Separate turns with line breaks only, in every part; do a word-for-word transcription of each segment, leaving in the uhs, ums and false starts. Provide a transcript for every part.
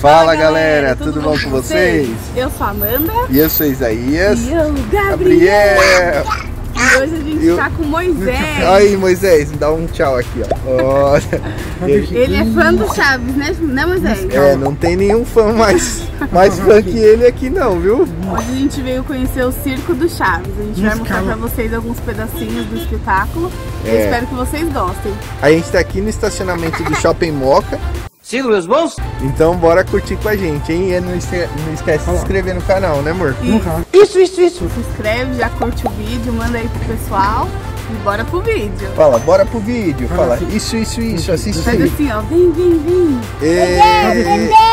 Fala galera, tudo, tudo bom com vocês?
Eu sou a Amanda.
E eu sou Isaías.
E eu, Gabriel.
Gabriel.
E hoje a gente eu... tá com o Moisés.
Aí, Moisés, dá um tchau aqui, ó. Olha.
Ele é fã do Chaves, né, né Moisés?
É, não tem nenhum fã mais, mais fã que ele aqui não, viu?
Hoje a gente veio conhecer o Circo do Chaves. A gente vai mostrar pra vocês alguns pedacinhos do espetáculo. É. Eu espero que vocês gostem.
A gente tá aqui no estacionamento do Shopping Moca.
Siga meus bons?
Então bora curtir com a gente, hein? E não esquece, não esquece de se inscrever no canal, né amor?
Isso, isso, isso. Se inscreve, já curte o vídeo, manda aí pro pessoal e bora pro vídeo.
Fala, bora pro vídeo. Fala, isso, isso, isso, assiste aí.
Faz assim, ó, vem, vem, vem.
E... Vem, vem.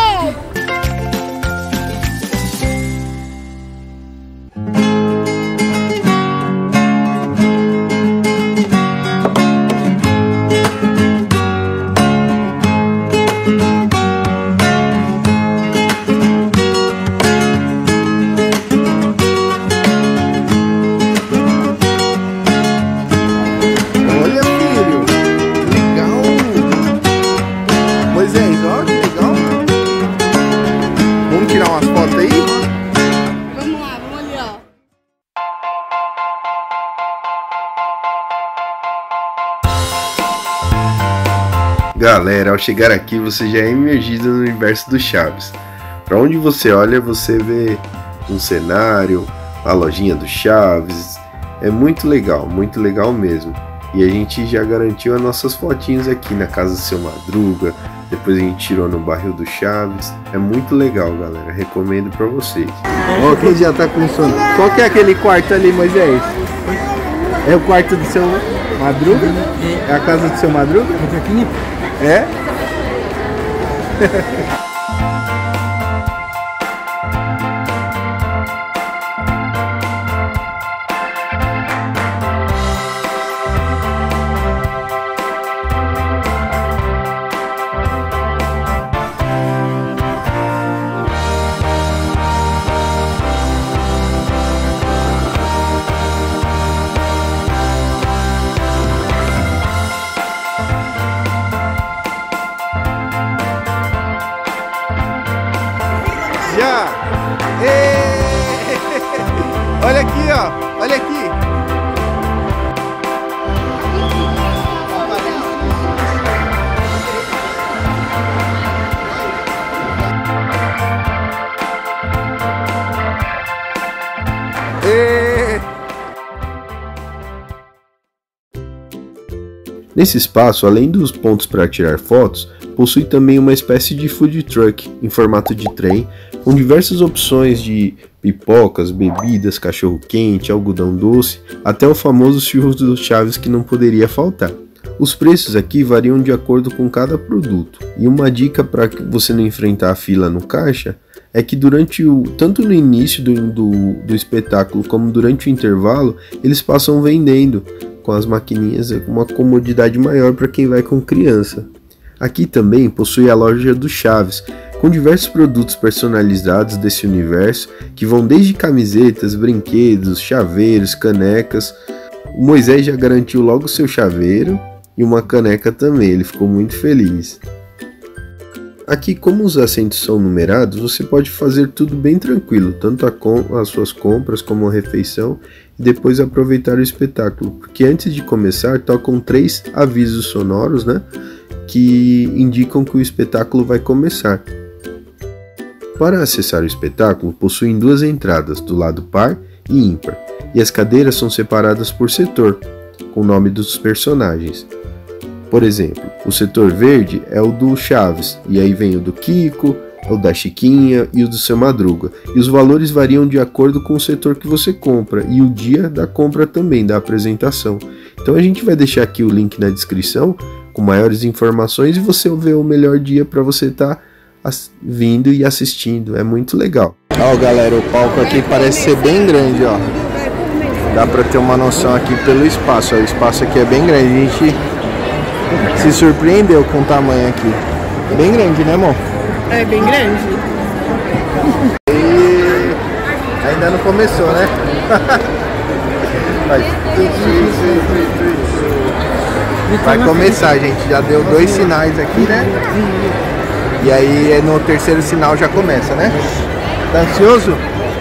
Galera, ao chegar aqui você já é imergido no universo do Chaves. Para onde você olha, você vê um cenário, a lojinha do Chaves. É muito legal, muito legal mesmo. E a gente já garantiu as nossas fotinhos aqui na casa do seu Madruga. Depois a gente tirou no barril do Chaves. É muito legal, galera. Recomendo para vocês. Ó, quem já tá com sono. Qual que é aquele quarto ali, Moisés? É o quarto do seu Madruga? É a casa do seu Madruga? É? Já! Êêêê! Olha aqui, ó! Olha aqui! Êêêê! Nesse espaço, além dos pontos para tirar fotos, possui também uma espécie de food truck em formato de trem, com diversas opções de pipocas, bebidas, cachorro-quente, algodão doce, até o famoso churros do Chaves que não poderia faltar. Os preços aqui variam de acordo com cada produto, e uma dica para você não enfrentar a fila no caixa é que durante o, tanto no início do, do, do espetáculo como durante o intervalo, eles passam vendendo com as maquininhas, com uma comodidade maior para quem vai com criança. Aqui também possui a loja do Chaves, com diversos produtos personalizados desse universo, que vão desde camisetas, brinquedos, chaveiros, canecas. O Moisés já garantiu logo seu chaveiro e uma caneca também, ele ficou muito feliz. Aqui, como os assentos são numerados, você pode fazer tudo bem tranquilo, tanto a com as suas compras como a refeição, e depois aproveitar o espetáculo, porque antes de começar tocam três avisos sonoros, né, que indicam que o espetáculo vai começar. Para acessar o espetáculo, possuem duas entradas, do lado par e ímpar, e as cadeiras são separadas por setor, com o nome dos personagens. Por exemplo, o setor verde é o do Chaves, e aí vem o do Kiko, o da Chiquinha e o do seu Madruga. E os valores variam de acordo com o setor que você compra e o dia da compra também, da apresentação. Então a gente vai deixar aqui o link na descrição com maiores informações e você vê o melhor dia para você estar tá vindo e assistindo. É muito legal. Ó, galera, o palco aqui parece ser bem grande, ó. Dá para ter uma noção aqui pelo espaço. Ó. O espaço aqui é bem grande. A gente se surpreendeu com o tamanho aqui. Bem grande, né, amor?
É bem grande.
E ainda não começou, né? Vai, vai começar, gente. Já deu dois sinais aqui, né?
E aí no terceiro sinal já começa, né? Tá ansioso?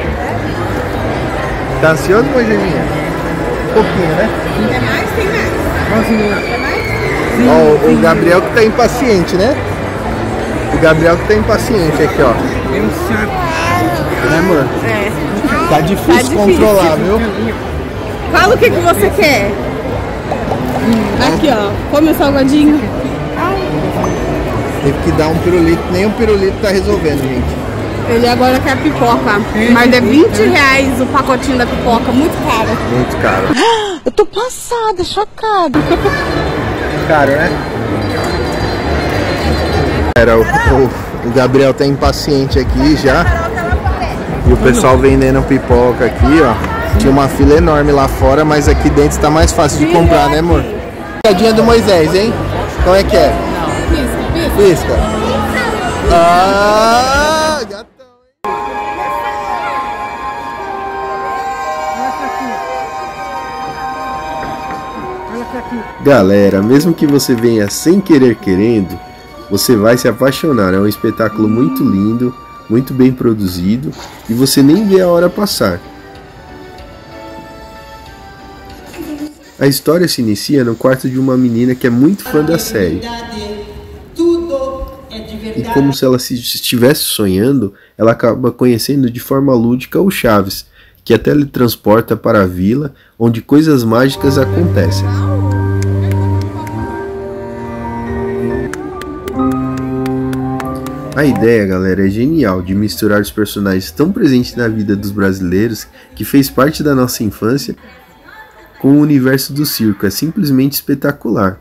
Tá ansioso, Moisezinha? Um pouquinho, né?
Quer mais? Tem mais. Quer mais?
Ó, o Gabriel que tá impaciente, né? O Gabriel que tá impaciente aqui, ó. Né, amor?
É.
Tá difícil,
Tá difícil
controlar, viu?
Fala o que, que você quer. Aqui, ó. Come o salgadinho.
Teve que dar um pirulito, nem um pirulito tá resolvendo, gente.
Ele agora quer pipoca. Mas é vinte reais o pacotinho da pipoca. Muito caro.
Muito caro.
Eu tô passada, chocada.
Caro, né? Era o, o, o Gabriel tá impaciente aqui já. E o pessoal vendendo pipoca aqui, ó. Tinha uma fila enorme lá fora, mas aqui dentro está mais fácil de comprar, né, amor? Piscadinha do Moisés, hein? Como é que é?
Pisca, pisca.
Pisca. Ah, gatão, hein?
Galera, mesmo que você venha sem querer querendo, você vai se apaixonar. É um espetáculo muito lindo, muito bem produzido e você nem vê a hora passar. A história se inicia no quarto de uma menina que é muito fã da série. E como se ela estivesse sonhando, ela acaba conhecendo de forma lúdica o Chaves, que a teletransporta para a vila, onde coisas mágicas acontecem. A ideia, galera, é genial de misturar os personagens tão presentes na vida dos brasileiros, que fez parte da nossa infância, com o universo do circo. É simplesmente espetacular.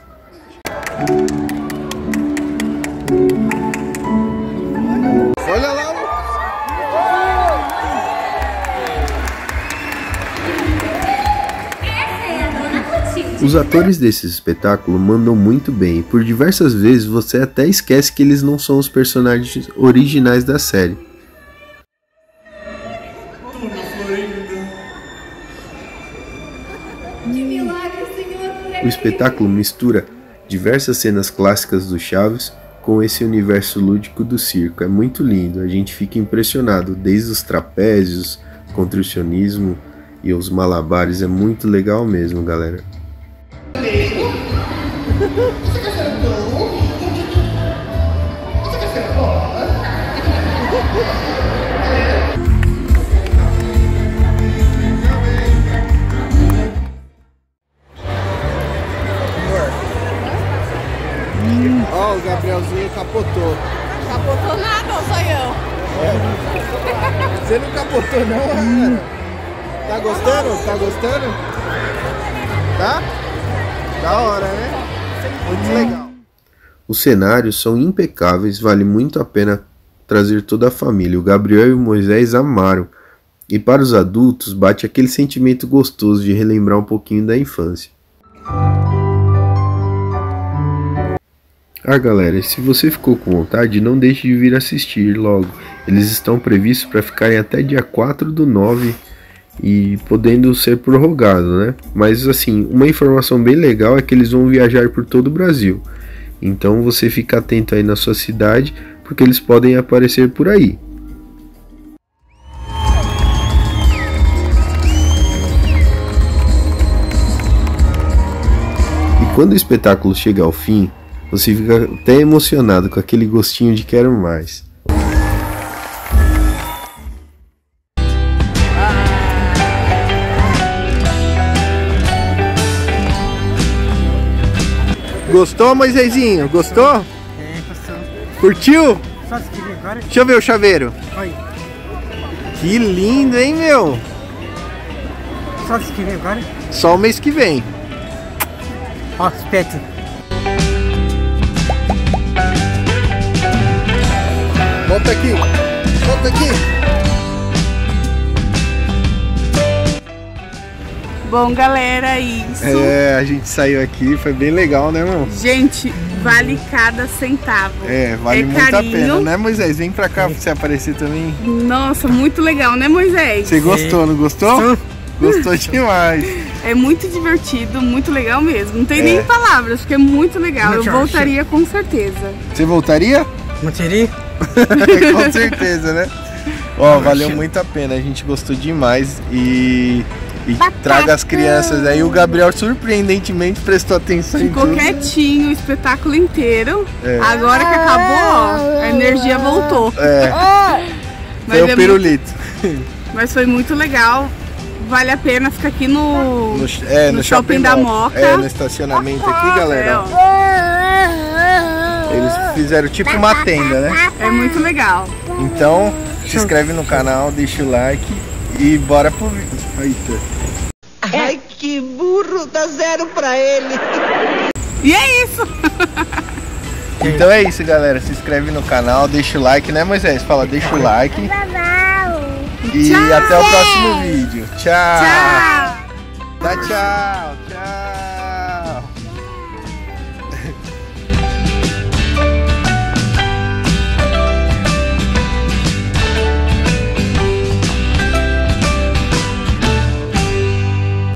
Olha lá!
Os atores desse espetáculo mandam muito bem, e por diversas vezes você até esquece que eles não são os personagens originais da série. O espetáculo mistura diversas cenas clássicas do Chaves com esse universo lúdico do circo. É muito lindo, a gente fica impressionado, desde os trapézios, contorcionismo e os malabares. É muito legal mesmo, galera.
Ó, o Gabrielzinho capotou.
Capotou nada, ou só eu?
É. Você não capotou não, cara? Tá gostando? Tá gostando? Tá? Da hora, né? Muito legal.
Os cenários são impecáveis, vale muito a pena trazer toda a família. O Gabriel e o Moisés amaram. E para os adultos, bate aquele sentimento gostoso de relembrar um pouquinho da infância. Ah, galera, se você ficou com vontade, não deixe de vir assistir logo. Eles estão previstos para ficarem até dia quatro do nove e podendo ser prorrogado, né? Mas assim, uma informação bem legal é que eles vão viajar por todo o Brasil. Então você fica atento aí na sua cidade, porque eles podem aparecer por aí. E quando o espetáculo chega ao fim, você fica até emocionado com aquele gostinho de quero mais.
Gostou, Moisésinho? Gostou?
É, gostou.
Curtiu?
Só se quiser agora.
Deixa eu ver o chaveiro.
Olha.
Que lindo, hein, meu?
Só se quiser agora.
Só o mês que vem.
Ó, os pets.
Volta aqui. Volta aqui.
Bom, galera, isso.
É, a gente saiu aqui, foi bem legal, né, irmão?
Gente, vale cada centavo.
É, vale
é
muito
carinho.
a pena, né, Moisés? Vem pra cá pra você aparecer também.
Nossa, muito legal, né, Moisés?
Você gostou, não gostou? Gostou demais.
É muito divertido, muito legal mesmo. Não tem
É.
nem palavras, porque é muito legal. Eu
Tchau,
voltaria com certeza.
Você voltaria?
Manteria?
Com certeza, né? Ó, valeu muito a pena, a gente gostou demais e, e traga as crianças aí. O Gabriel surpreendentemente prestou atenção
Ficou
em tudo.
quietinho o espetáculo inteiro.
É.
Agora que acabou, ó, a energia voltou.
É,
Mas,
foi o
é
pirulito.
muito, mas foi muito legal. Vale a pena ficar aqui no,
No, é,
no
no
shopping,
shopping
da
mall.
Moca.
É, no estacionamento aqui, galera.
É,
ó. Eles fizeram tipo uma tenda, né?
É muito legal.
Então, se inscreve no canal, deixa o like e bora pro vídeo. Eita.
Ai, que burro, dá zero pra ele.
E é isso.
Então é isso, galera. Se inscreve no canal, deixa o like, né, Moisés? Fala, deixa o like. E
Tchau.
até o próximo vídeo. Tchau.
Tchau.
Tchau, tchau.